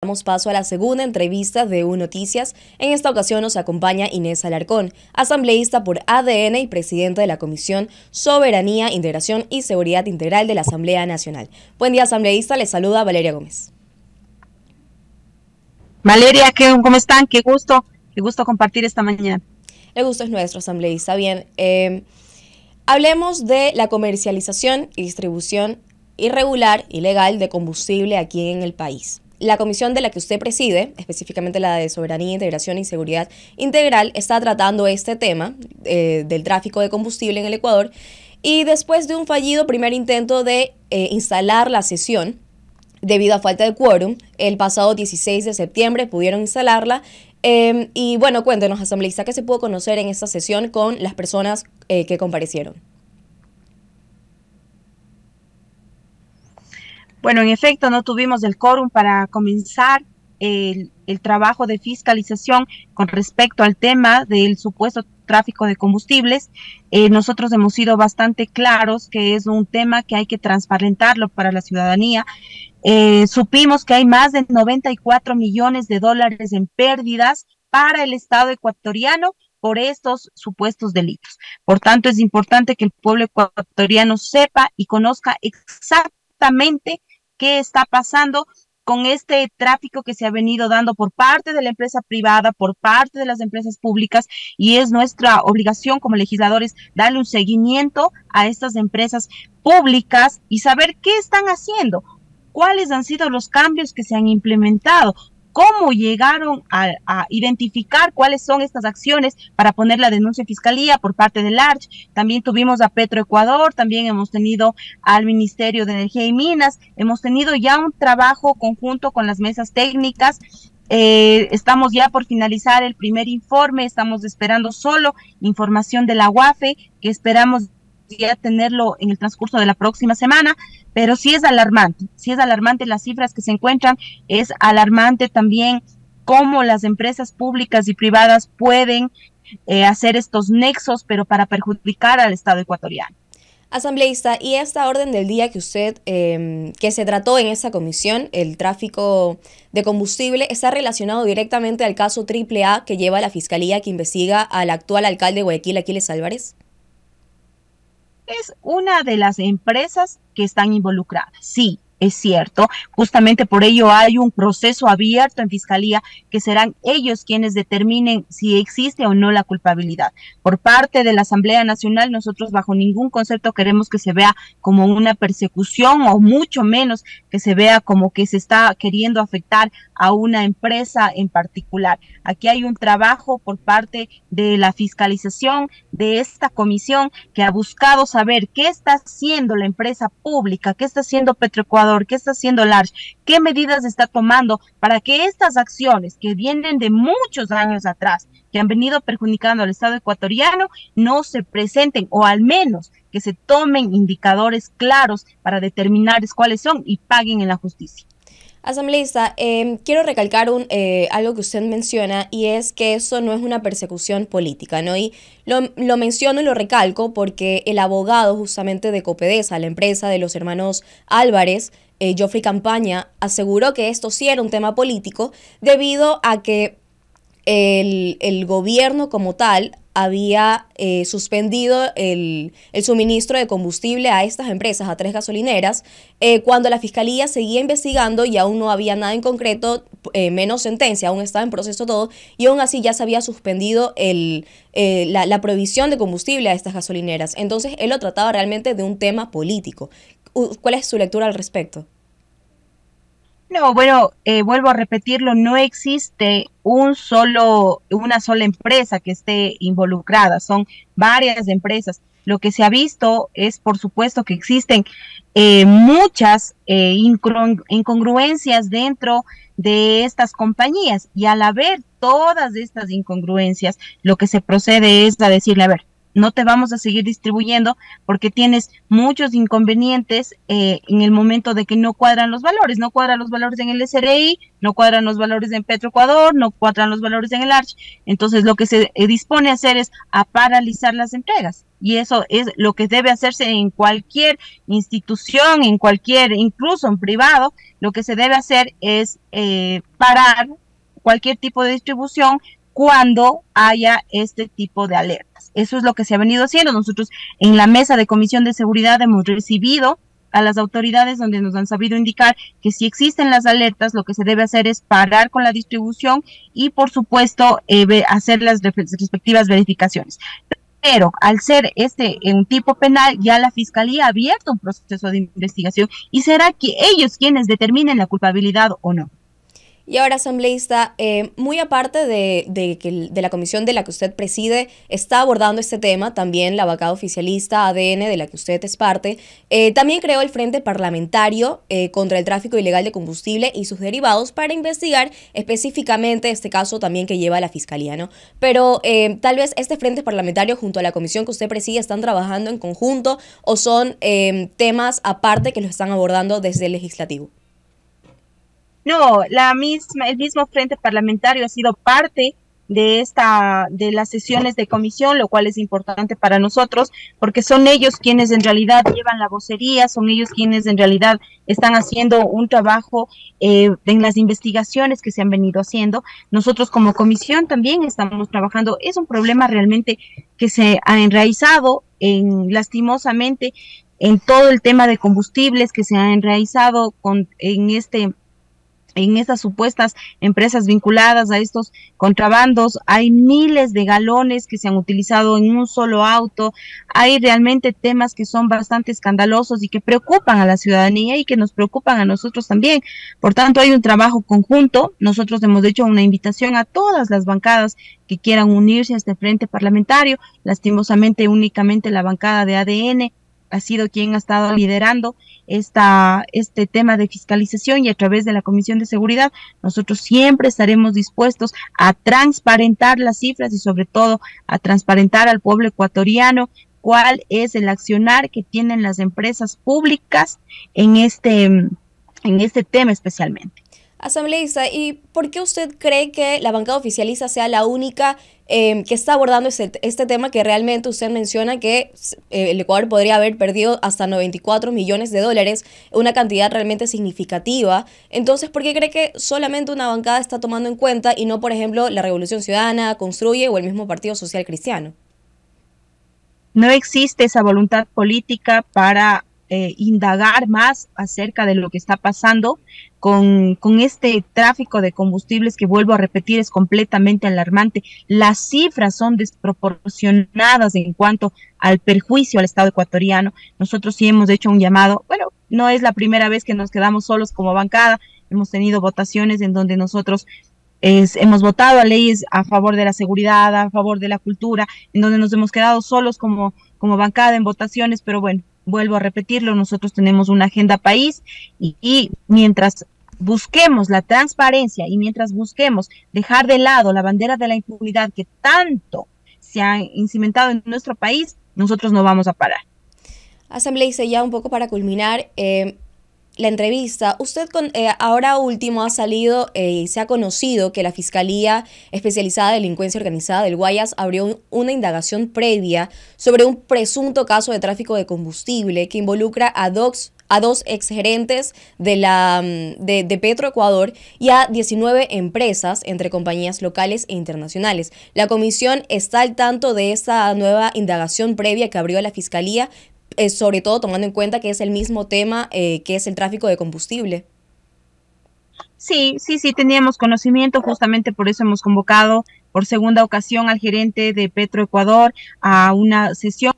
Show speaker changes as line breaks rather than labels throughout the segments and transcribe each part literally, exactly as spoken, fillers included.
Damos paso a la segunda entrevista de U Noticias. En esta ocasión nos acompaña Inés Alarcón, asambleísta por A D N y presidenta de la Comisión Soberanía, Integración y Seguridad Integral de la Asamblea Nacional. Buen día, asambleísta. Les saluda Valeria Gómez.
Valeria, ¿cómo están? Qué gusto, qué gusto compartir esta mañana.
El gusto es nuestro, asambleísta. Bien, eh, hablemos de la comercialización y distribución irregular, ilegal, de combustible aquí en el país. La comisión de la que usted preside, específicamente la de Soberanía, Integración y Seguridad Integral, está tratando este tema eh, del tráfico de combustible en el Ecuador, y después de un fallido primer intento de eh, instalar la sesión, debido a falta de quórum, el pasado dieciséis de septiembre pudieron instalarla. Eh, y bueno, cuéntenos, asambleísta, ¿qué se pudo conocer en esta sesión con las personas eh, que comparecieron?
Bueno, en efecto, no tuvimos el quórum para comenzar el, el trabajo de fiscalización con respecto al tema del supuesto tráfico de combustibles. Eh, nosotros hemos sido bastante claros que es un tema que hay que transparentarlo para la ciudadanía. Eh, supimos que hay más de noventa y cuatro millones de dólares en pérdidas para el Estado ecuatoriano por estos supuestos delitos. Por tanto, es importante que el pueblo ecuatoriano sepa y conozca exactamente qué está pasando con este tráfico que se ha venido dando por parte de la empresa privada, por parte de las empresas públicas, y es nuestra obligación como legisladores darle un seguimiento a estas empresas públicas y saber qué están haciendo, cuáles han sido los cambios que se han implementado, cómo llegaron a, a identificar cuáles son estas acciones para poner la denuncia en fiscalía por parte del A R C H. También tuvimos a Petroecuador, también hemos tenido al Ministerio de Energía y Minas, hemos tenido ya un trabajo conjunto con las mesas técnicas. Eh, estamos ya por finalizar el primer informe, estamos esperando solo información de la U A F E, que esperamos ya tenerlo en el transcurso de la próxima semana, pero sí es alarmante, sí es alarmante las cifras que se encuentran, es alarmante también cómo las empresas públicas y privadas pueden eh, hacer estos nexos, pero para perjudicar al Estado ecuatoriano.
Asambleísta, y esta orden del día que usted, eh, que se trató en esta comisión, el tráfico de combustible, ¿está relacionado directamente al caso triple A que lleva la Fiscalía que investiga al actual alcalde de Guayaquil, Aquiles Álvarez?
Es una de las empresas que están involucradas, sí, es cierto, justamente por ello hay un proceso abierto en Fiscalía que serán ellos quienes determinen si existe o no la culpabilidad. Por parte de la Asamblea Nacional, nosotros bajo ningún concepto queremos que se vea como una persecución o mucho menos que se vea como que se está queriendo afectar a una empresa en particular. Aquí hay un trabajo por parte de la fiscalización de esta comisión que ha buscado saber qué está haciendo la empresa pública, qué está haciendo Petroecuador, qué está haciendo el A R C H, qué medidas está tomando para que estas acciones que vienen de muchos años atrás, que han venido perjudicando al Estado ecuatoriano, no se presenten, o al menos que se tomen indicadores claros para determinar cuáles son y paguen en la justicia.
Asambleísta, eh, quiero recalcar un, eh, algo que usted menciona, y es que eso no es una persecución política, ¿no? Y lo, lo menciono y lo recalco porque el abogado justamente de Copedesa, la empresa de los hermanos Álvarez, eh, Geoffrey Campaña, aseguró que esto sí era un tema político debido a que el, el gobierno como tal había eh, suspendido el, el suministro de combustible a estas empresas, a tres gasolineras, eh, cuando la Fiscalía seguía investigando y aún no había nada en concreto, eh, menos sentencia, aún estaba en proceso todo, y aún así ya se había suspendido el, eh, la, la provisión de combustible a estas gasolineras. Entonces él lo trataba realmente de un tema político. ¿Cuál es su lectura al respecto?
No, bueno, eh, vuelvo a repetirlo, no existe un solo, una sola empresa que esté involucrada, son varias empresas. Lo que se ha visto es, por supuesto, que existen eh, muchas eh, incongruencias dentro de estas compañías, y al haber todas estas incongruencias, lo que se procede es a decirle, a ver, no te vamos a seguir distribuyendo porque tienes muchos inconvenientes eh, en el momento de que no cuadran los valores, no cuadran los valores en el S R I, no cuadran los valores en Petroecuador, no cuadran los valores en el Arch. Entonces lo que se eh, dispone a hacer es a paralizar las entregas. Y eso es lo que debe hacerse en cualquier institución, en cualquier, incluso en privado, lo que se debe hacer es eh, parar cualquier tipo de distribución cuando haya este tipo de alertas. Eso es lo que se ha venido haciendo. Nosotros en la mesa de Comisión de Seguridad hemos recibido a las autoridades donde nos han sabido indicar que si existen las alertas, lo que se debe hacer es parar con la distribución y, por supuesto, eh, hacer las respectivas verificaciones. Pero al ser este un tipo penal, ya la Fiscalía ha abierto un proceso de investigación y será que ellos quienes determinen la culpabilidad o no.
Y ahora, asambleísta, eh, muy aparte de, de, que, de la comisión de la que usted preside, está abordando este tema, también la bancada oficialista A D N, de la que usted es parte, eh, también creó el Frente Parlamentario eh, contra el Tráfico Ilegal de Combustible y sus derivados para investigar específicamente este caso también que lleva la Fiscalía, ¿no? Pero eh, tal vez este Frente Parlamentario junto a la comisión que usted preside están trabajando en conjunto o son eh, temas aparte que los están abordando desde el legislativo.
No, la misma, el mismo Frente Parlamentario ha sido parte de esta, de las sesiones de comisión, lo cual es importante para nosotros, porque son ellos quienes en realidad llevan la vocería, son ellos quienes en realidad están haciendo un trabajo eh, en las investigaciones que se han venido haciendo. Nosotros como comisión también estamos trabajando. Es un problema realmente que se ha enraizado en, lastimosamente, en todo el tema de combustibles, que se ha enraizado con, en este en estas supuestas empresas vinculadas a estos contrabandos. Hay miles de galones que se han utilizado en un solo auto. Hay realmente temas que son bastante escandalosos y que preocupan a la ciudadanía y que nos preocupan a nosotros también. Por tanto, hay un trabajo conjunto. Nosotros hemos hecho una invitación a todas las bancadas que quieran unirse a este frente parlamentario. Lastimosamente, únicamente la bancada de A D N ha sido quien ha estado liderando esta, este tema de fiscalización, y a través de la Comisión de Seguridad nosotros siempre estaremos dispuestos a transparentar las cifras y sobre todo a transparentar al pueblo ecuatoriano cuál es el accionar que tienen las empresas públicas en este, en este tema especialmente.
Asambleísta, ¿y por qué usted cree que la bancada oficialista sea la única eh, que está abordando este, este tema que realmente usted menciona que eh, el Ecuador podría haber perdido hasta noventa y cuatro millones de dólares, una cantidad realmente significativa? Entonces, ¿por qué cree que solamente una bancada está tomando en cuenta y no, por ejemplo, la Revolución Ciudadana, Construye o el mismo Partido Social Cristiano?
No existe esa voluntad política para Eh, indagar más acerca de lo que está pasando con, con este tráfico de combustibles que, vuelvo a repetir, es completamente alarmante. Las cifras son desproporcionadas en cuanto al perjuicio al Estado ecuatoriano. Nosotros sí hemos hecho un llamado. Bueno, no es la primera vez que nos quedamos solos como bancada. Hemos tenido votaciones en donde nosotros Es, hemos votado a leyes a favor de la seguridad, a favor de la cultura, en donde nos hemos quedado solos como, como bancada en votaciones, pero bueno, vuelvo a repetirlo, nosotros tenemos una agenda país y, y mientras busquemos la transparencia y mientras busquemos dejar de lado la bandera de la impunidad que tanto se ha cimentado en nuestro país, nosotros no vamos a parar.
Asambleísta, ya un poco para culminar, eh, la entrevista, usted con, eh, ahora último ha salido y eh, se ha conocido que la Fiscalía Especializada de Delincuencia Organizada del Guayas abrió un, una indagación previa sobre un presunto caso de tráfico de combustible que involucra a dos, a dos exgerentes de, la, de, de Petroecuador y a diecinueve empresas entre compañías locales e internacionales. La comisión está al tanto de esta nueva indagación previa que abrió la Fiscalía, Eh, sobre todo tomando en cuenta que es el mismo tema eh, que es el tráfico de combustible.
Sí, sí, sí, teníamos conocimiento, justamente por eso hemos convocado por segunda ocasión al gerente de Petroecuador a una sesión.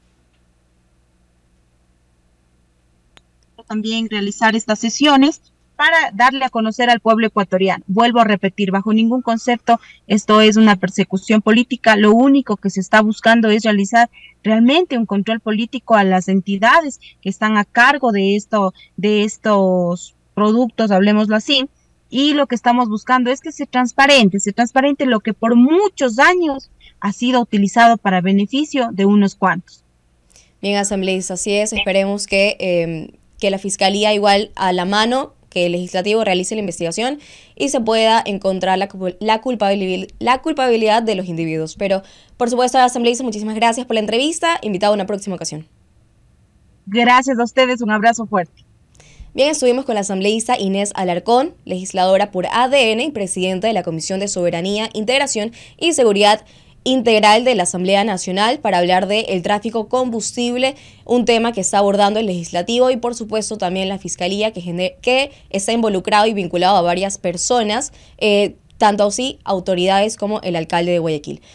También realizar estas sesiones para darle a conocer al pueblo ecuatoriano. Vuelvo a repetir, bajo ningún concepto esto es una persecución política. Lo único que se está buscando es realizar realmente un control político a las entidades que están a cargo de esto, de estos productos, hablemoslo así, y lo que estamos buscando es que se transparente, se transparente lo que por muchos años ha sido utilizado para beneficio de unos cuantos.
Bien, asambleísta, así es. Esperemos que, eh, que la Fiscalía, igual a la mano, que el Legislativo realice la investigación y se pueda encontrar la, la, culpabilidad, la culpabilidad de los individuos. Pero, por supuesto, asambleísta, muchísimas gracias por la entrevista. Invitado a una próxima ocasión.
Gracias a ustedes, un abrazo fuerte.
Bien, estuvimos con la asambleísta Inés Alarcón, legisladora por A D N y presidenta de la Comisión de Soberanía, Integración y Seguridad Integral de la Asamblea Nacional, para hablar del tráfico combustible, un tema que está abordando el Legislativo y por supuesto también la Fiscalía, que, que está involucrado y vinculado a varias personas, eh, tanto así autoridades como el alcalde de Guayaquil.